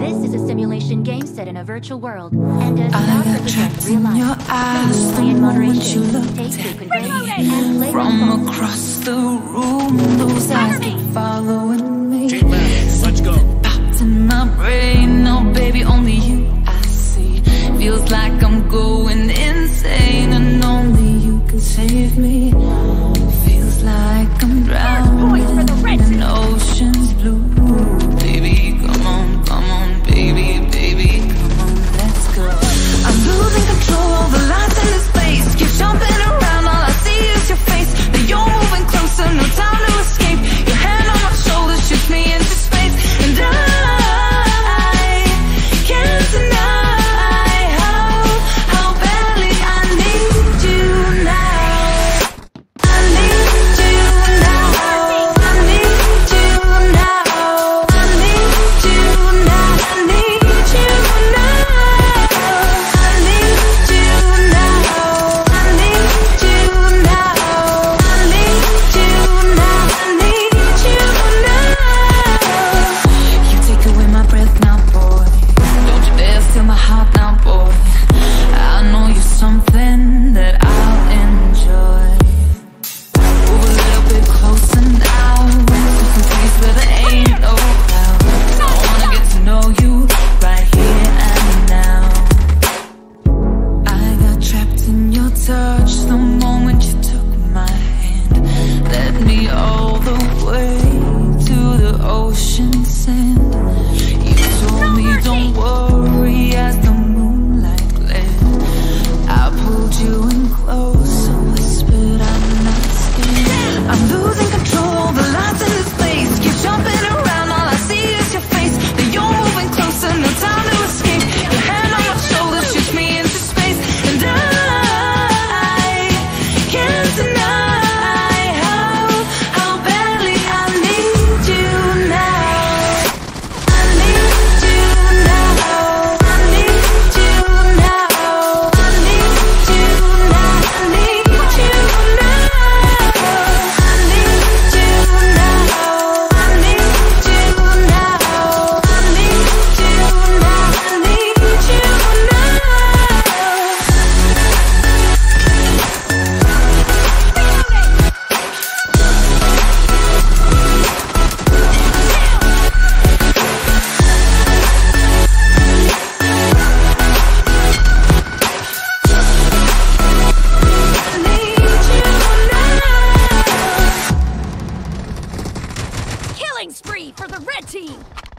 This is a simulation game set in a virtual world and does not represent real life. Eyes, Play in moderation. you Take frequent breaks and play from across the room, those eyes keep following me. Let's go. Popped in my brain, no baby, only you I see. Feels like I'm going insane, and only you can save me. Feels like I'm drowning in ocean's blue. Baby, come on, baby, baby, come on, let's go. I'm losing control of the lights in this place. Keep jumping around, all I see is your face. But you're moving closer, no time to escape. Your hand on my shoulder shoots me into space, and I can't deny how badly I need you now. I need you now. I need you now. I need you now. I need you now. I need you now. I need you now. I need you now. I need you now. You take away my breath now, boy. Don't you dare steal my heart now, boy. I know you're something that I'll enjoy. Move a little bit closer now, to some place where there ain't no clouds. I wanna get to know you right here and now. I got trapped in your touch the moment you took my hand. Led me all the way to the ocean sand. You told me don't worry as the moonlight glared. I pulled you in close and whispered I'm not scared. I'm losing control of the lights in this place. Keep jumping around, all I see is your face. But you're moving closer, no time to escape. Your hand on my shoulder shoots me into space, and I can't deny how badly I need you now. I need you now. I need you now. I need you now. I need you now. I need you now. I need you now. I need you now. I need you Killing spree for the red team!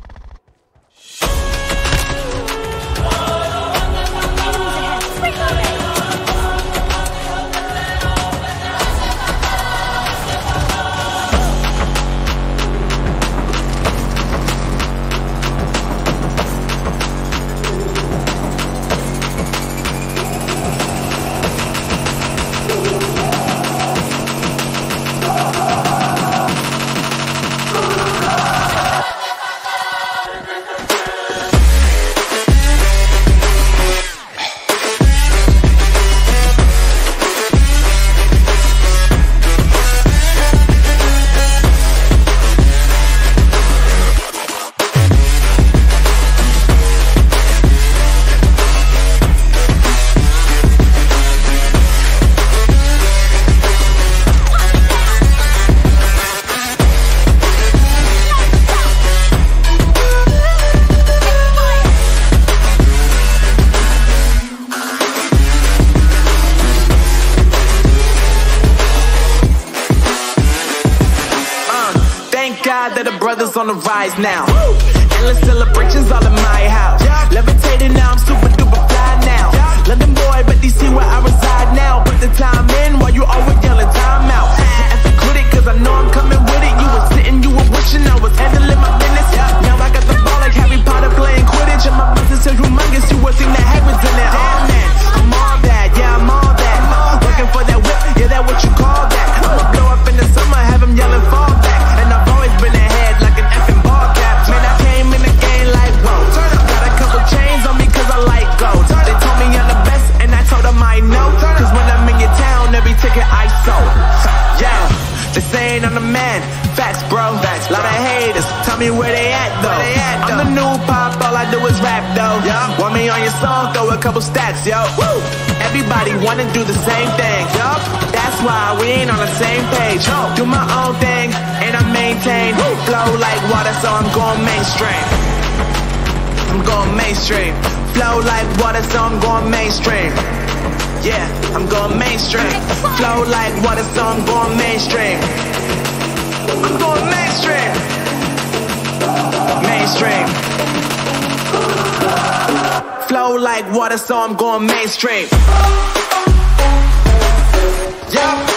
That the brothers on the rise now. Endless celebrations all in my house. Levitating now, I'm super duper fly now. London boy, but DC where I reside now. Put the time in while you always yelling time out. And for critic, cause I know I'm coming with it. You were sitting, you were wishing I was handling my business. Now I got the ball like Harry Potter playing Quidditch. And my business is humongous, you were seeing the heavens in it. Oh man, I'm all that, yeah, I'm all that. Looking for that whip, yeah, that what you call that. I'ma blow up in the summer, have him yelling fall back. And I've always been ahead like an effing ball cap. Man, I came in the game like, whoa. do is rap though. Want me on your song, throw a couple stats, yo. Woo! Everybody wanna do the same thing, yo. That's why we ain't on the same page. Do my own thing, and I maintain. Flow like water, so I'm going mainstream. I'm going mainstream. Flow like water, so I'm going mainstream. Yeah, I'm going mainstream. Flow like water, so I'm going mainstream. I'm going mainstream. Mainstream. Flow like water, so I'm going mainstream. Yeah.